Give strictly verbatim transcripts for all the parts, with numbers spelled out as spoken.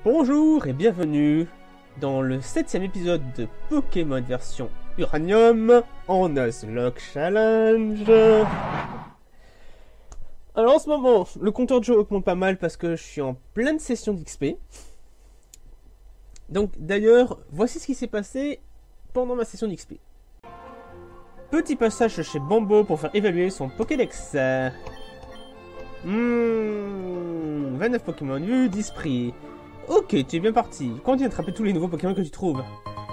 Bonjour et bienvenue dans le septième épisode de Pokémon version Uranium en Nuzlocke Challenge. Alors en ce moment, le compteur de jeu augmente pas mal parce que je suis en pleine session d'X P. Donc d'ailleurs, voici ce qui s'est passé pendant ma session d'X P. Petit passage chez Bambo pour faire évaluer son Pokédex. Hmm, vingt-neuf Pokémon vus, dix prix. Ok, tu es bien parti. Continue d'attraper tous les nouveaux Pokémon que tu trouves.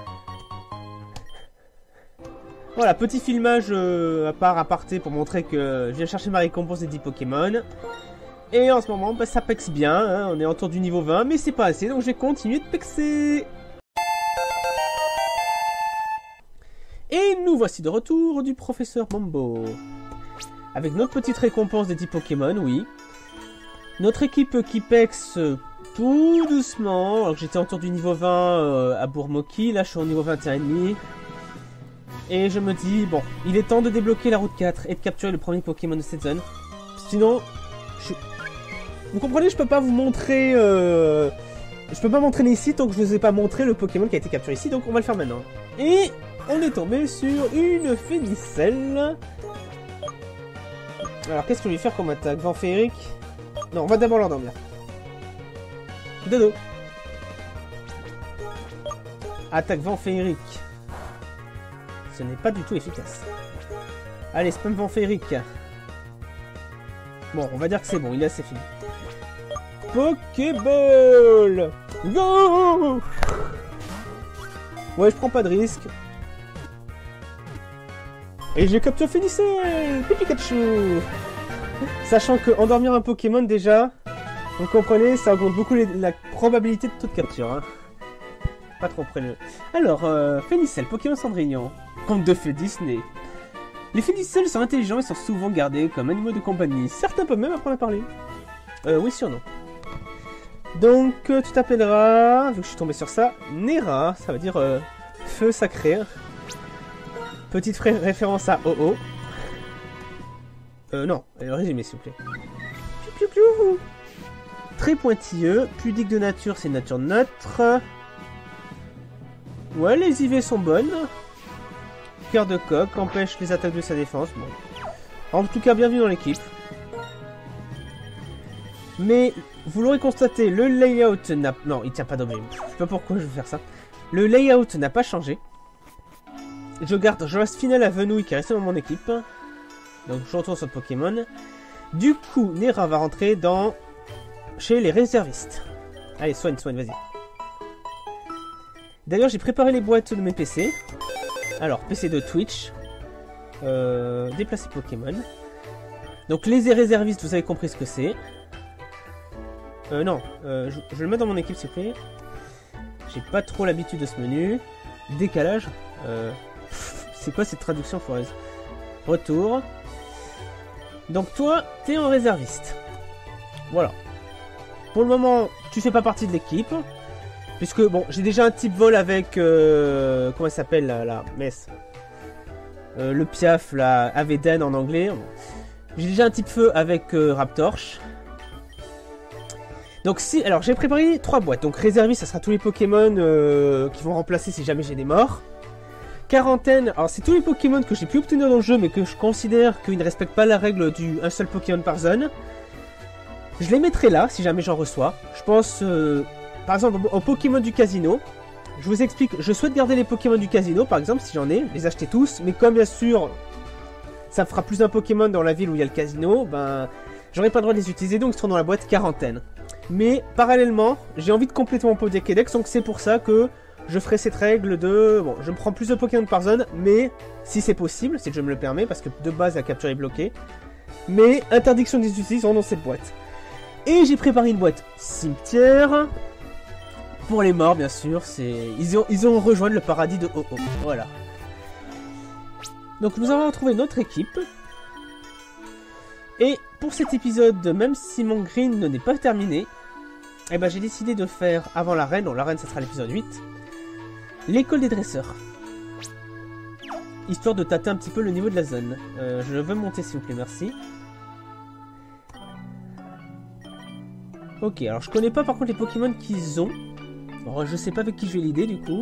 Voilà, petit filmage euh, à part aparté pour montrer que je viens chercher ma récompense des dix Pokémon. Et en ce moment, bah, ça pexe bien. Hein, on est autour du niveau vingt, mais c'est pas assez, donc je vais continuer de pexer. Et nous voici de retour du professeur Bambo. Avec notre petite récompense des dix Pokémon, oui. Notre équipe qui pexe tout doucement. Alors que j'étais autour du niveau vingt euh, à Bourmoki, là je suis au niveau vingt et un virgule cinq. Et je me dis, bon, il est temps de débloquer la route quatre et de capturer le premier Pokémon de cette zone. Sinon, je... vous comprenez, je peux pas vous montrer... Euh... Je peux pas m'entraîner ici tant que je vous ai pas montré le Pokémon qui a été capturé ici, donc on va le faire maintenant. Et on est tombé sur une Phénicelle. Alors qu'est-ce qu'on lui faire comme attaque? Vent féerique? Non, on va d'abord l'endormir. Dodo. Attaque vent féerique. Ce n'est pas du tout efficace. Allez, spam vent féerique. Bon, on va dire que c'est bon, il est assez fini. Pokéball. Go. Ouais, je prends pas de risque. Et je capture Phénicelle. Pikachu. Sachant que endormir un Pokémon déjà, vous comprenez, ça augmente beaucoup les, la probabilité de toute capture. Hein. Pas trop près. Alors, euh, Phénicelle, Pokémon Cendrillon, conte de fées Disney. Les Phénicelles sont intelligents et sont souvent gardés comme animaux de compagnie. Certains peuvent même apprendre à parler. Euh, oui, surnom. Donc, euh, tu t'appelleras, vu que je suis tombé sur ça, Nera, ça veut dire euh, feu sacré. Petite référence à O O. Euh, non, le résumé s'il vous plaît. Piou, piou, piou. Très pointilleux, pudique de nature, c'est nature neutre. Ouais, les I V sont bonnes. Cœur de coq, empêche les attaques de sa défense. Bon. En tout cas, bienvenue dans l'équipe. Mais, vous l'aurez constaté, le layout n'a... Non, il tient pas d'objet. Je sais pas pourquoi je veux faire ça. Le layout n'a pas changé. Je garde, je reste fidèle à Venouille qui est resté dans mon équipe. Donc je retourne sur le Pokémon. Du coup, Nera va rentrer dans... chez les réservistes. Allez, soigne, soigne, vas-y. D'ailleurs, j'ai préparé les boîtes de mes P C. Alors, P C de Twitch. Euh, déplacer Pokémon. Donc les réservistes, vous avez compris ce que c'est. Euh, non, euh, je, je le mets dans mon équipe, s'il vous plaît. J'ai pas trop l'habitude de ce menu. Décalage. Euh, c'est quoi cette traduction, Forez? Retour. Donc toi, t'es en réserviste. Voilà. Pour le moment, tu fais pas partie de l'équipe. Puisque, bon, j'ai déjà un type vol avec... Euh, comment elle s'appelle, là, la messe euh, le Piaf, la Aveden en anglais. J'ai déjà un type feu avec euh, Raptorch. Donc si... Alors, j'ai préparé trois boîtes. Donc réserviste, ça sera tous les Pokémon euh, qui vont remplacer si jamais j'ai des morts. Quarantaine, alors c'est tous les Pokémon que j'ai pu obtenir dans le jeu, mais que je considère qu'ils ne respectent pas la règle du un seul Pokémon par zone. Je les mettrai là, si jamais j'en reçois. Je pense, euh, par exemple, au Pokémon du casino. Je vous explique, je souhaite garder les Pokémon du casino, par exemple, si j'en ai, les acheter tous. Mais comme, bien sûr, ça fera plus d'un Pokémon dans la ville où il y a le casino, ben, j'aurai pas le droit de les utiliser, donc ils seront dans la boîte quarantaine. Mais, parallèlement, j'ai envie de compléter mon Pokédex, donc c'est pour ça que... je ferai cette règle de... Bon, je me prends plus de Pokémon par zone, mais si c'est possible, si je me le permets, parce que de base la capture est bloquée. Mais interdiction des utilisations dans cette boîte. Et j'ai préparé une boîte cimetière. Pour les morts, bien sûr, c'est... Ils ont, ils ont rejoint le paradis de O O. Voilà. Donc nous avons retrouvé notre équipe. Et pour cet épisode, même si mon green n'est pas terminé, eh ben, j'ai décidé de faire avant l'arène, donc l'arène ça sera l'épisode huit. L'école des dresseurs. Histoire de tâter un petit peu le niveau de la zone. Euh, je veux monter s'il vous plaît, merci. Ok, alors je connais pas par contre les Pokémon qu'ils ont. Alors, je sais pas avec qui je vais l'idée du coup.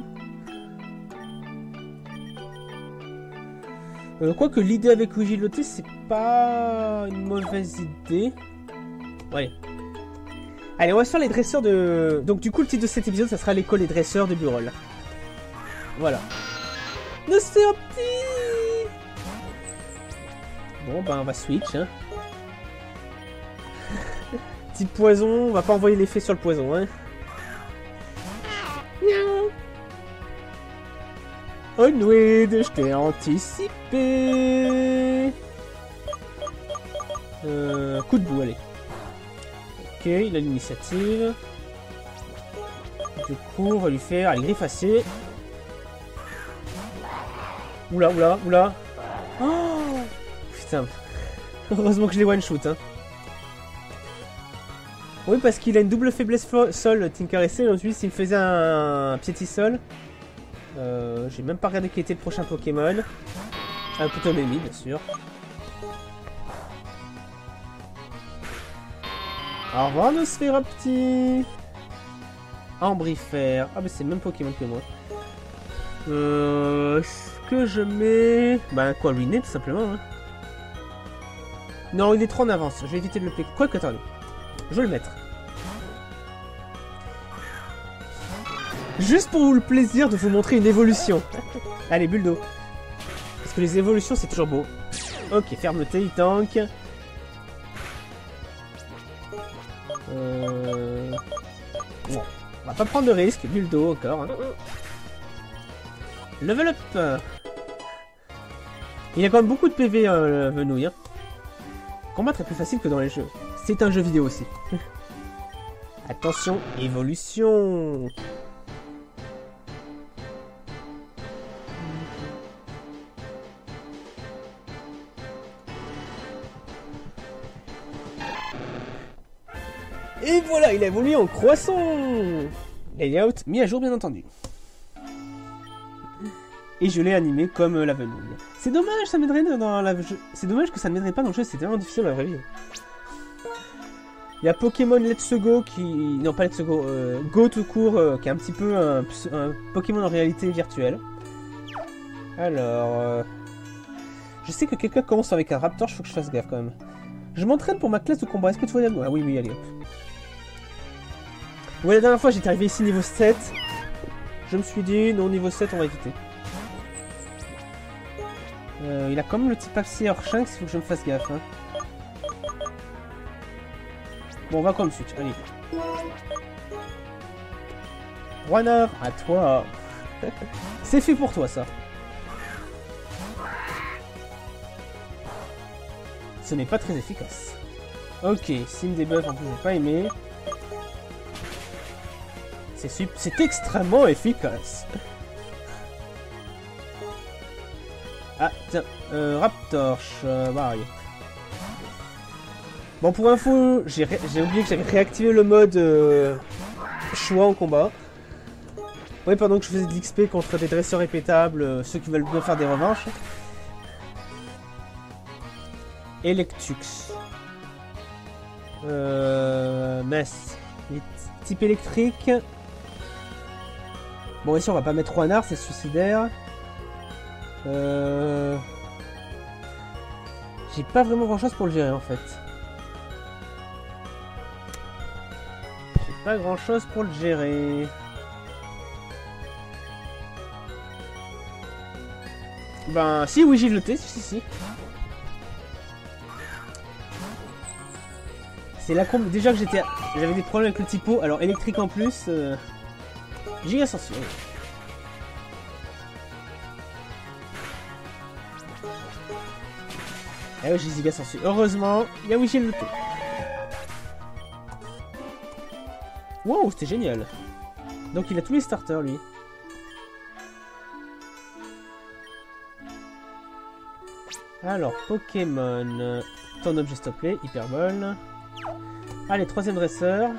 Euh, Quoique l'idée avec Wigiloté, c'est pas une mauvaise idée. Ouais. Allez, on va se faire les dresseurs de... Donc du coup, le titre de cet épisode, ça sera l'école des dresseurs de Burol. Voilà. Nostéopti. Bon, ben on va switch, hein. Petit poison, on va pas envoyer l'effet sur le poison, hein. Onward, je t'ai anticipé. Euh, coup de boue, allez. Ok, il a l'initiative. Du coup, on va lui faire les griffes assez. Oula, oula, oula. Oh putain. Heureusement que je l'ai one-shoot, hein. Oui, parce qu'il a une double faiblesse sol, Tinker S L. Ensuite, s'il me faisait un, un piétisol. Euh, J'ai même pas regardé quel était le prochain Pokémon. Un plutôt Mimi, bien sûr. Au revoir, Nosferapti. Ambrifère. Ah, mais c'est le même Pokémon que moi. Euh, Est-ce que je mets... Bah, quoi, ruiner, tout simplement. Hein. Non, il est trop en avance. Je vais éviter de le piquer. Quoi que, attendez. Je vais le mettre. Juste pour vous le plaisir de vous montrer une évolution. Allez, bulle d'eau. Parce que les évolutions, c'est toujours beau. Ok, fermeté, il tank. Euh... Bon, on va pas prendre de risque. Bulle d'eau encore. Hein. Level up. Il a quand même beaucoup de P V, euh, Venouille. Hein. Combattre est plus facile que dans les jeux. C'est un jeu vidéo aussi. Attention, évolution. Et voilà, il a évolué en croissant. Layout mis à jour, bien entendu. Et je l'ai animé comme la venouille. C'est dommage, ça m'aiderait dans la... C'est dommage que ça ne m'aiderait pas dans le jeu, c'est tellement difficile dans la vraie vie. Il y a Pokémon Let's Go qui... Non, pas Let's Go, euh, Go tout court, euh, qui est un petit peu un, un Pokémon en réalité virtuelle. Alors... Euh... Je sais que quelqu'un commence avec un Raptor, il faut que je fasse gaffe quand même. Je m'entraîne pour ma classe de combat, est-ce que tu vois... Ah oui, oui, allez, hop. Ouais, la dernière fois, j'étais arrivé ici niveau sept. Je me suis dit, non, niveau sept, on va éviter. Euh, il a quand même le type Axie Shanks, il faut que je me fasse gaffe. Hein. Bon, on va comme suite, allez. Runner, à toi. C'est fait pour toi, ça. Ce n'est pas très efficace. Ok, sim debuff, en plus, j'ai pas aimé. C'est extrêmement efficace. Ah, tiens, euh, Raptorch, euh, bah, oui. Bon, pour info, j'ai oublié que j'avais réactivé le mode euh, choix en combat. Oui, pendant que je faisais de l'X P contre des dresseurs répétables, euh, ceux qui veulent bien faire des revanches. Electux. Euh, Mess. Type électrique. Bon, ici, on va pas mettre Roinard, c'est suicidaire. Euh... J'ai pas vraiment grand chose pour le gérer en fait. J'ai pas grand chose pour le gérer. Ben si, oui, j'ai noté, si si. C'est la combe. Déjà que j'étais, j'avais des problèmes avec le typo, alors électrique en plus. Euh... Giga Ascension. Ah oui, j'ai Giga Ascension. Heureusement, il y a Wichi le tout. Wow, c'était génial. Donc il a tous les starters lui. Alors, Pokémon. Ton objet stoppé, Hyperbole. Allez, troisième dresseur.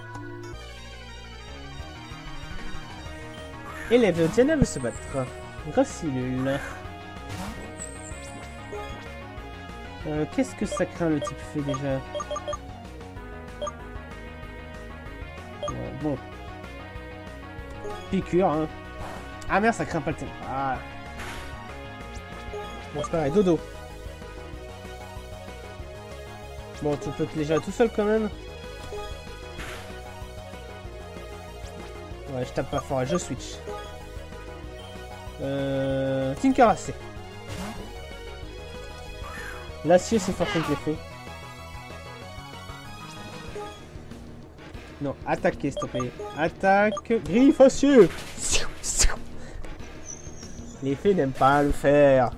Élève, Diana veut se battre. Grossilule. Euh, Qu'est-ce que ça craint le type fait déjà? bon. Piqûre, hein. Ah merde, ça craint pas le thème. Ah. Bon, c'est pareil, dodo. Bon, tu peux te les gérer tout seul quand même. Ouais, je tape pas fort, je switch. Euh... Tinkeracé. L'acier, c'est fort contre l'effet. Non, attaquer, s'il te plaît. Attaque. Griffe acier. L'effet n'aime pas le faire.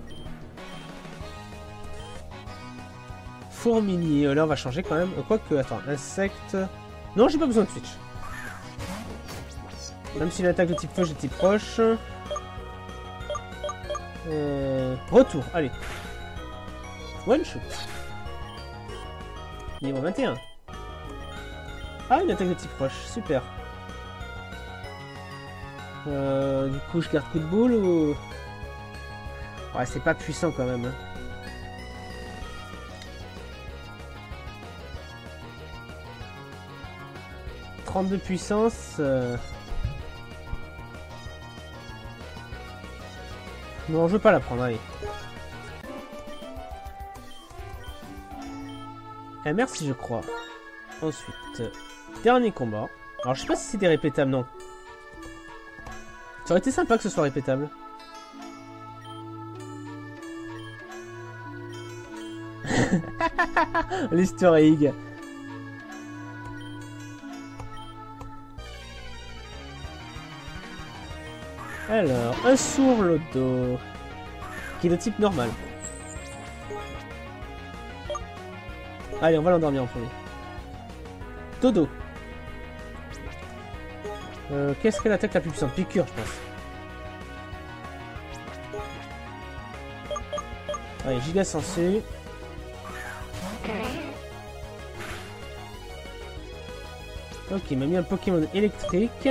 Fourmilier. Là, on va changer quand même. Quoique, attends. Insecte. Non, j'ai pas besoin de switch. Même si l'attaque de type feu, j'ai type proche. Euh... Retour. Allez. One shot. Niveau vingt et un. Ah, une attaque de type proche. Super. Euh, du coup, je garde coup de boule ou... Ouais, c'est pas puissant quand même. Hein. trente-deux puissance. Euh... Non, je veux pas la prendre, allez. Eh, merci, je crois. Ensuite, dernier combat. Alors, je sais pas si c'était répétable, non. Ça aurait été sympa que ce soit répétable. L'easter egg. Alors, un sourd loto. Qui est de type normal. Allez, on va l'endormir en premier. Dodo. Euh, Qu'est-ce qu'elle attaque la plus puissante? Piqûre, je pense. Allez, giga sensu. Ok, il m'a mis un Pokémon électrique.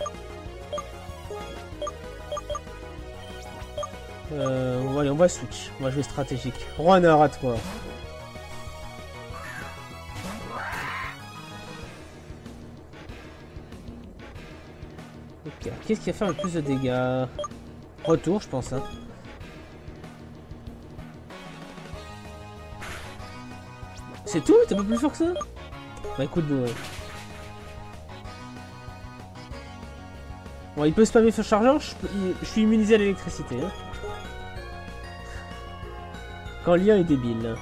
Euh, bon, allez, on va switch. On va jouer stratégique. Runner à toi. Ok, qu'est-ce qui va faire le plus de dégâts? Retour, je pense. Hein. C'est tout? T'es pas plus fort que ça? Bah écoute, bon, ouais. Bon, il peut spammer ce chargeur, je, peux, je suis immunisé à l'électricité. Hein. Quand l'I A est débile.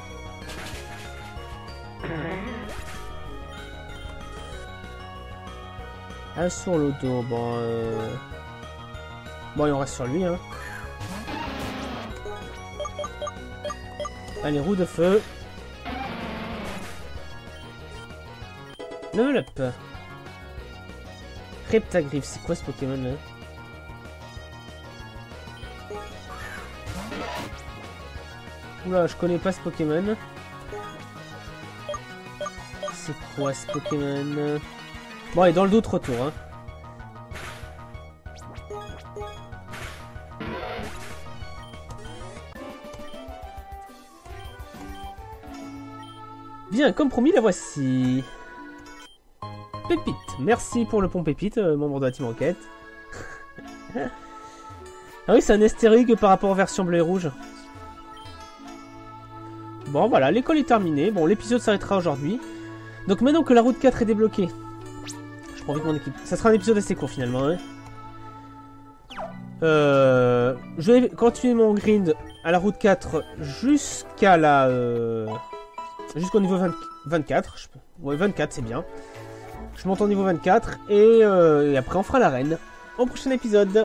Un sur l'auto, bon... Euh... Bon, il en reste sur lui, hein. Allez, roue de feu. Level up. Reptagriff, c'est quoi ce Pokémon là? Oula, je connais pas ce Pokémon. C'est quoi ce Pokémon? Bon, allez, dans le doute, retour. Hein. Bien, comme promis, la voici. Pépite. Merci pour le pont Pépite, euh, membre de la team enquête. Ah oui, c'est un estérique par rapport aux versions bleu et rouge. Bon, voilà, l'école est terminée. Bon, l'épisode s'arrêtera aujourd'hui. Donc maintenant que la route quatre est débloquée, je prends vite mon équipe. Ça sera un épisode assez court finalement. Hein. Euh, je vais continuer mon grind à la route quatre jusqu'à la... Euh, jusqu'au niveau vingt, vingt-quatre. Je, ouais, vingt-quatre, c'est bien. Je monte au niveau vingt-quatre et, euh, et après on fera l'arène au prochain épisode.